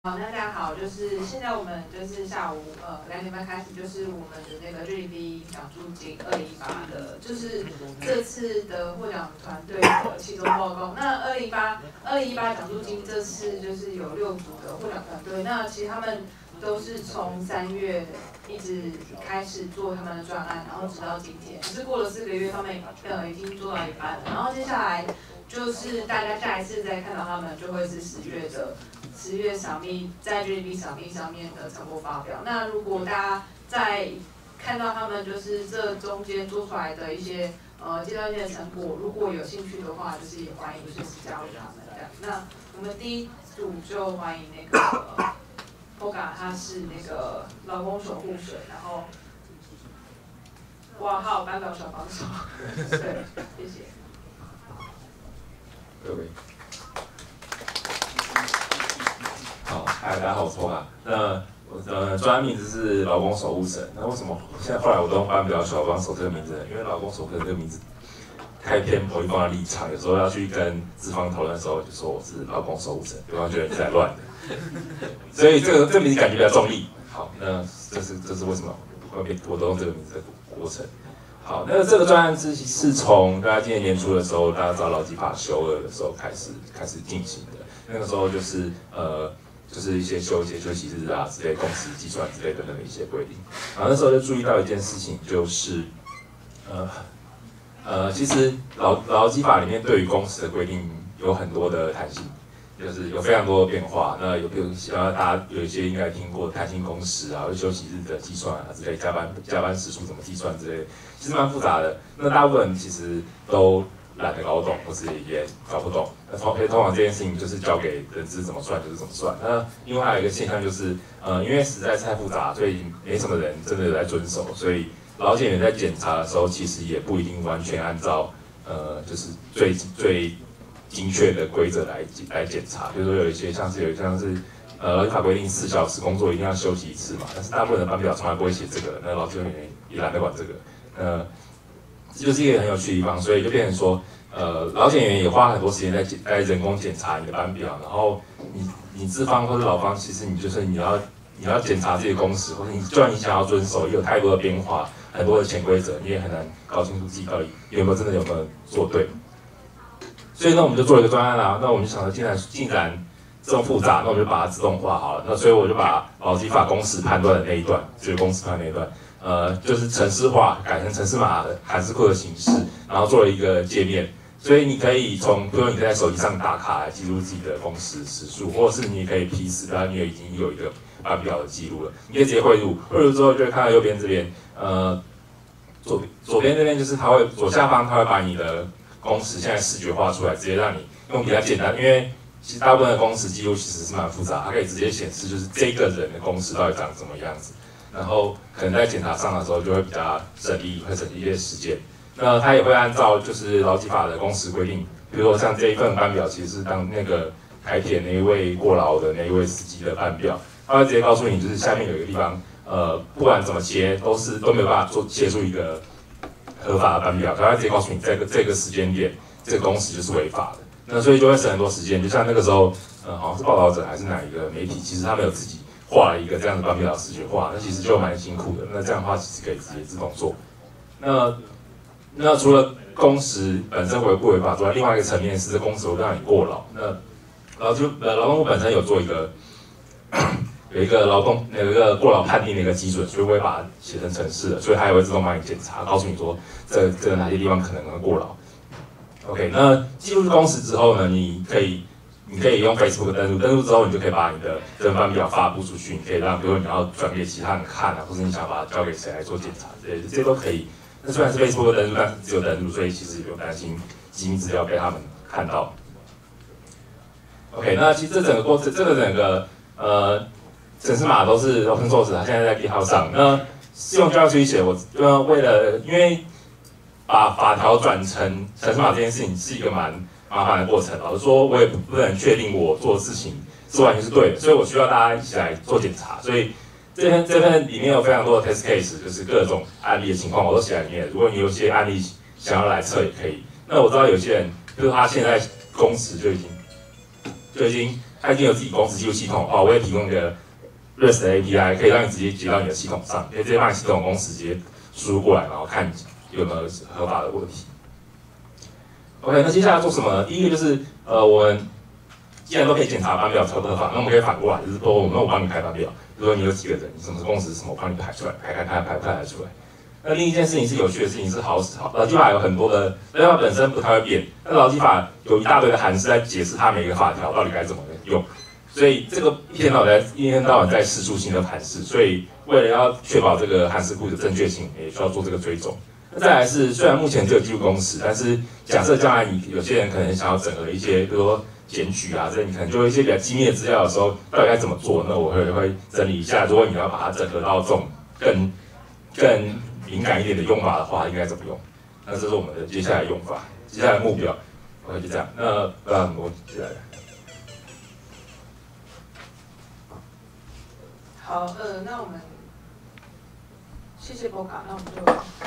好，那大家好，就是现在我们就是下午2点半开始，就是我们的那个 GDP 奖助金2018的，就是这次的获奖团队的期中报告。那2018奖助金这次就是有6组的获奖团队，那其实他们都是从3月一直开始做他们的专案，然后直到今天，只是过了4个月，他们已经做到一半了，然后接下来就是大家下一次再看到他们就会是10月在 GDP 上面的成果发表。那如果大家在看到他们就是这中间做出来的一些阶段性的成果，如果有兴趣的话，就是也欢迎随时加入他们这样。那我们第一组就欢迎那个Poga， 他是那个劳工守护神，然后哇号班表小帮手，对，谢谢。 各位。好，嗨，大家好，我是 Poga。那我的专业名字是劳工守护神。那为什么现在后来我都用班表小帮手这个名字呢？因为劳工守护神这个名字太偏某一方的立场，有时候要去跟资方讨论的时候，就说我是劳工守护神，对方觉得你在乱的。所以这个名字感觉比较中立。好，那这是为什么我都用这个名字的过程。好，那这个专案是从大家今年年初的时候，大家知道劳基法修2的时候开始进行的。那个时候就是一些休息日啊之类，工时计算之类等等的一些规定。然后那时候就注意到一件事情，就是其实劳基法里面对于工时的规定有很多的弹性，就是有非常多的变化。那比如大家有一些应该听过弹性工时啊，或休息日的计算啊之类，加班时数怎么计算之类，其实蛮复杂的。那大部分人其实都懒得搞懂，或是也搞不懂。那通常这件事情就是交给人资怎么算就是怎么算。那另外还有一个现象就是，因为实在太复杂，所以没什么人真的有在遵守，所以劳检员在检查的时候，其实也不一定完全按照就是最精确的规则来检查。比如说有一些像是劳基法规定4小时工作一定要休息1次嘛，但是大部分的班表从来不会写这个，那劳检员也懒得管这个。这就是一个很有趣的地方，所以就变成说，劳检员也花很多时间在人工检查你的班表，然后你资方或者劳方，其实你要检查这些工时，或者就算你想要遵守，也有太多的变化，很多的潜规则，你也很难搞清楚自己到底有没有做对。所以呢，我们就做了一个专案啦。那我们就想说，既然这么复杂，那我们就把它自动化好了。那所以我就把劳基法工时判断的那一段，就是工时判断那一段。就是程式化，改成程式码的函式库的形式，然后做了一个界面，所以你可以比如说你在手机上打卡来记录自己的工时时数，或者是你可以批示，然后你已经有一个班表的记录了，你可以直接汇入之后就会看到右边这边，左边这边就是左下方它会把你的工时现在视觉化出来，直接让你用比较简单，因为其实大部分的工时记录其实是蛮复杂，它可以直接显示就是这个人的工时到底长什么样子。然后可能在检查上的时候就会比较省力，会省一些时间。那它也会按照就是劳基法的工时规定，比如说像这一份班表，其实是当那个台铁那一位过劳的那一位司机的班表，他会直接告诉你，就是下面有一个地方，不管怎么切都没有办法切出一个合法的班表，他会直接告诉你这个时间点这个工时就是违法的。那所以就会省很多时间。就像那个时候，好像是报道者还是哪一个媒体，其实他们有自己画了一个这样的班表视觉化，那其实就蛮辛苦的。那这样的话，其实可以直接自动做。那除了工时本身不违法之外，另外一个层面是工时会让你过劳。那劳动部本身有做有一个过劳判定的一个基准，所以我会把它写成程式的，所以它也会自动帮你检查，告诉你说这哪些地方可能会过劳。OK， 那记录工时之后呢，你可以用 Facebook 登录之后，你就可以把你的这份班表发布出去。你可以让，比如说你要转给其他人看啊，或者你想把它交给谁来做检查之类的，这些都可以。那虽然是 Facebook 登录，但是只有登录，所以其实也不用担心机密资料被他们看到。OK， 那其实这整个程式码都是 open source， 它现在在 GitHub 上。那试用教学写，因为把法条转成程式码这件事情是一个蛮麻烦的过程。老实说，我也不能确定我做的事情是完全是对的，所以我需要大家一起来做检查。所以这份里面有非常多的 test case， 就是各种案例的情况我都写在里面。如果你有些案例想要来测也可以。那我知道有些人，就是他现在工时就已经它已经有自己公司记录系统哦，我也提供一个 REST 的 API， 可以让你直接接到你的系统上，可以直接把你系统公司直接输入过来，然后看有没有合法的问题。OK， 那接下来做什么呢？第一个就是我们既然都可以检查班表合不合法，那我们可以反过来，就是说我帮你排班表，比如说你有几个人，你什么公司什么，我帮你排出来，排不太出来。那另一件事情是有趣的事情是劳基法有很多的，劳基法本身不太会变，但劳基法有一大堆的函数在解释它每一个法条到底该怎么用，所以这个一天到晚在释出新的函数，所以为了要确保这个函数库的正确性，也需要做这个追踪。那再来是，虽然目前只有记录公司，但是假设将来你有些人可能想要整合一些，比如说检举啊，这你可能就有一些比较机密的资料的时候，到底该怎么做？那我会整理一下，如果你要把它整合到这种更敏感一点的用法的话，应该怎么用？那这是我们的接下来用法，接下来目标。OK， 就这样。那我接下来。 好，那我们谢谢波卡，那我们就。